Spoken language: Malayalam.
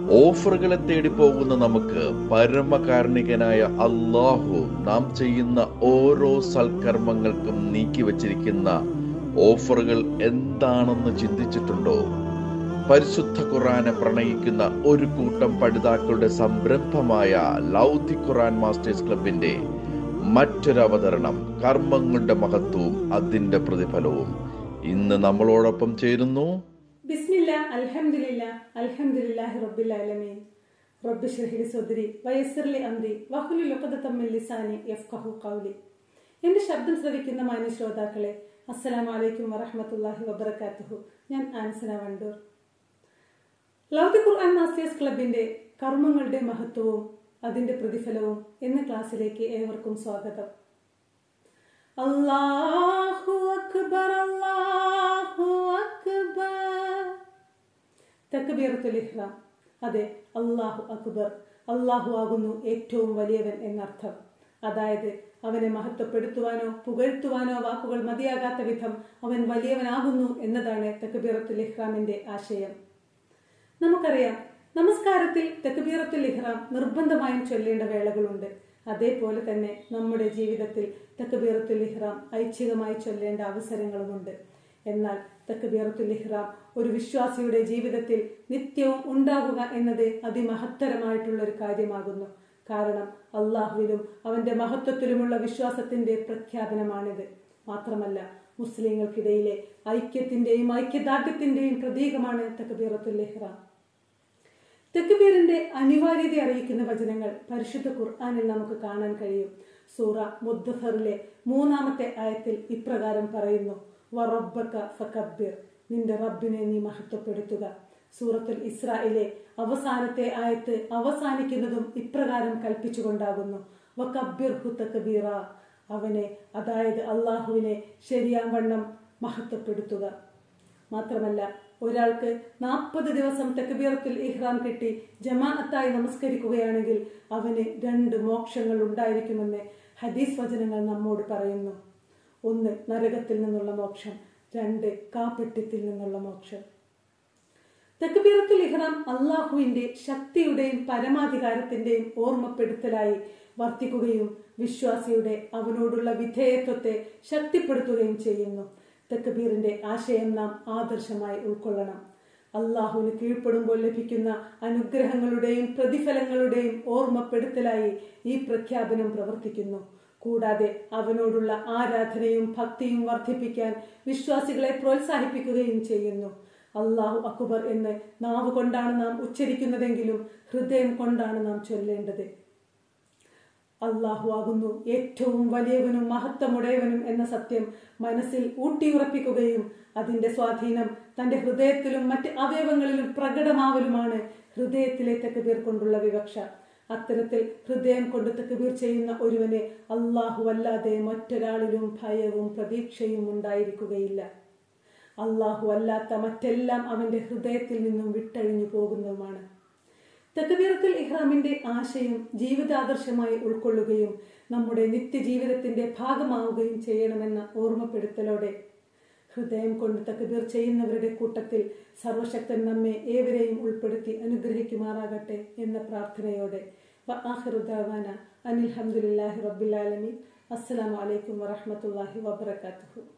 ഓഫറുകളെ തേടി പോകുന്ന നമുക്ക് പരമകാരുണികനായ അല്ലാഹു നാം ചെയ്യുന്ന ഓരോ സൽക്കർമ്മങ്ങൾക്കും നീക്കി വച്ചിരിക്കുന്ന ഓഫറുകൾ എന്താണെന്ന് ചിന്തിച്ചിട്ടുണ്ടോ? പരിശുദ്ധ ഖുർആനെ പ്രണയിക്കുന്ന ഒരു കൂട്ടം പഠിതാക്കളുടെ സംരംഭമായ ലൗദി ഖുർആൻ മാസ്റ്റേഴ്സ് ക്ലബിന്റെ മറ്റൊരു അവതരണം, കർമ്മങ്ങളുടെ മഹത്വവും അതിന്റെ പ്രതിഫലവും. ഇന്ന് നമ്മളോടൊപ്പം ചേരുന്നു ബിസ്മില്ലാ അൽഹംദുലില്ലാ അൽഹംദുലില്ലാഹി റബ്ബിൽ ആലമീൻ. റബ്ബി ഇശ്റഹ് ലി സദ്രി വയസ്സിർ ലി അംരി വഹ്ലുൽ ഉഖ്ദതം മിൻ ലിസാനി യഫ്ഖഹു ഖൗലി. എന്റെ ശബ്ദം ശ്രവിക്കുന്ന മാന്യ ശ്രോതാക്കളെ, അസ്സലാമു അലൈക്കും വറഹ്മത്തുള്ളാഹി വബറകാതുഹു. ഞാൻ ആൻസന വണ്ടൂർ. ലൗദി ഖുർആൻ മാസ്റ്റേഴ്സ് ക്ലബിന്റെ കർമ്മങ്ങളുടെ മഹത്വവും അതിന്റെ പ്രതിഫലവും എന്ന ക്ലാസ്സിലേക്ക് ഏവർക്കും സ്വാഗതം. അല്ലാഹു അക്ബർ, അല്ലാഹു അക്ബർ. തക്ബീറത്തുൽ ഇഹ്റാം. അതെ, അല്ലാഹു അക്ബർ, അല്ലാഹു ആകുന്നു ഏറ്റവും വലിയവൻ എന്നർത്ഥം. അതായത് അവനെ മഹത്വപ്പെടുത്തുവാനോ പുകഴ്ത്തുവാനോ വാക്കുകൾ മതിയാകാത്ത വിധം അവൻ വലിയവനാകുന്നു എന്നതാണ് തക്ബീറത്തുൽ ഇഹ്റാമിന്റെ ആശയം. നമുക്കറിയാം, നമസ്കാരത്തിൽ തക്ബീറത്തുൽ ഇഹ്റാം നിർബന്ധമായും ചൊല്ലേണ്ട വേളകളുണ്ട്. അതേപോലെ തന്നെ നമ്മുടെ ജീവിതത്തിൽ തക്ബീറത്തുൽ ഇഹ്റാം ഐച്ഛികമായി ചൊല്ലേണ്ട അവസരങ്ങളുമുണ്ട്. എന്നാൽ തക്ബീറത്തുൽ ഇഹ്റാം ഒരു വിശ്വാസിയുടെ ജീവിതത്തിൽ നിത്യവും ഉണ്ടാകുക എന്നത് അതിമഹത്തരമായിട്ടുള്ള ഒരു കാര്യമാകുന്നു. കാരണം അള്ളാഹുവിലും അവന്റെ മഹത്വത്തിലുമുള്ള വിശ്വാസത്തിന്റെ പ്രഖ്യാപനമാണിത്. മാത്രമല്ല, മുസ്ലിങ്ങൾക്കിടയിലെ ഐക്യത്തിന്റെയും ഐക്യദാർഢ്യത്തിന്റെയും പ്രതീകമാണ് തക്ബീറത്തുൽ ഇഹ്റാം. തക്ബീറിന്റെ അനിവാര്യത അറിയിക്കുന്ന വചനങ്ങൾ പരിശുദ്ധ ഖുർആനിൽ നമുക്ക് കാണാൻ കഴിയും. സൂറ മുദ്ദഫറിലെ 3-ാമത്തെ ആയത്തിൽ ഇപ്രകാരം പറയുന്നു: വറബ്ബക ഫകബ്ബിർ, നിന്റെ റബ്ബിനെ നീ മഹത്വപ്പെടുത്തുക. സൂറത്തുൽ ഇസ്രായിലെ അവസാനത്തെ ആയത്ത് അവസാനിക്കുന്നതും ഇപ്രകാരം കൽപ്പിച്ചുകൊണ്ടാകുന്നു: വകബ്ബിർഹു തക്ബീറ, അവനെ, അതായത് അള്ളാഹുവിനെ ശരിയാവണ്ണം മഹത്വപ്പെടുത്തുക. മാത്രമല്ല, ഒരാൾക്ക് 40 ദിവസം തക്ബീറത്തുൽ ഇഹ്റാം കിട്ടി ജമാഅത്തായി നമസ്കരിക്കുകയാണെങ്കിൽ അവന് 2 മോക്ഷങ്ങൾ ഉണ്ടായിരിക്കുമെന്ന് ഹദീസ് വചനങ്ങൾ നമ്മോട് പറയുന്നു. 1 നരകത്തിൽ നിന്നുള്ള മോക്ഷം, 2 കാപട്യത്തിൽ നിന്നുള്ള മോക്ഷം. തക്ബീറത്തുൽ ഇഹ്റാം അള്ളാഹുവിന്റെ ശക്തിയുടെയും പരമാധികാരത്തിന്റെയും ഓർമ്മപ്പെടുത്തലായി വർത്തിക്കുകയും വിശ്വാസിയുടെ അവനോടുള്ള വിധേയത്വത്തെ ശക്തിപ്പെടുത്തുകയും ചെയ്യുന്നു. തക്ബീറിന്റെ ആശയം നാം ആദർശമായി ഉൾക്കൊള്ളണം. അള്ളാഹുവിന് കീഴ്പ്പെടുമ്പോൾ ലഭിക്കുന്ന അനുഗ്രഹങ്ങളുടെയും പ്രതിഫലങ്ങളുടെയും ഓർമ്മപ്പെടുത്തലായി ഈ പ്രഖ്യാപനം പ്രവർത്തിക്കുന്നു. കൂടാതെ അവനോടുള്ള ആരാധനയും ഭക്തിയും വർദ്ധിപ്പിക്കാൻ വിശ്വാസികളെ പ്രോത്സാഹിപ്പിക്കുകയും ചെയ്യുന്നു. അല്ലാഹു അക്ബർ എന്ന് നാവ് കൊണ്ടാണ് നാം ഉച്ചരിക്കുന്നതെങ്കിലും ഹൃദയം കൊണ്ടാണ് നാം ചൊല്ലേണ്ടത്. അല്ലാഹു ആകുന്നു ഏറ്റവും വലിയവനും മഹത്വമുടയവനും എന്ന സത്യം മനസ്സിൽ ഊട്ടിയുറപ്പിക്കുകയും അതിന്റെ സ്വാധീനം തന്റെ ഹൃദയത്തിലും മറ്റ് അവയവങ്ങളിലും പ്രകടമാവലുമാണ് ഹൃദയത്തിലെ തക്ബീർ കൊണ്ടുള്ള വിവക്ഷ. അത്തരത്തിൽ ഹൃദയം കൊണ്ട് തക്ബീർ ചെയ്യുന്ന ഒരുവന് അല്ലാഹു അല്ലാതെ മറ്റൊരാളിലും ഭയവും പ്രതീക്ഷയും ഉണ്ടായിരിക്കുകയില്ല. അല്ലാഹു അല്ലാത്ത മറ്റെല്ലാം അവന്റെ ഹൃദയത്തിൽ നിന്നും വിട്ടഴിഞ്ഞു പോകുന്നതുമാണ്. തക്ബീറത്തുൽ ഇഹ്റാമിന്റെ ആശയം ജീവിതാദർശമായി ഉൾക്കൊള്ളുകയും നമ്മുടെ നിത്യജീവിതത്തിന്റെ ഭാഗമാവുകയും ചെയ്യണമെന്ന ഓർമ്മപ്പെടുത്തലോടെ ഹൃദയം കൊണ്ട് തക്ബീർ ചെയ്യുന്നവരുടെ കൂട്ടത്തിൽ സർവശക്തൻ നമ്മെ ഏവരെയും ഉൾപ്പെടുത്തി അനുഗ്രഹിക്കുമാറാകട്ടെ എന്ന പ്രാർത്ഥനയോടെ വആഖിറു ദഅവാനാ അനിൽ ഹംദുലില്ലാഹി റബ്ബിൽ ആലമീൻ. അസ്സലാമു അലൈക്കും വറഹ്മത്തുള്ളാഹി വബറകാതുഹു.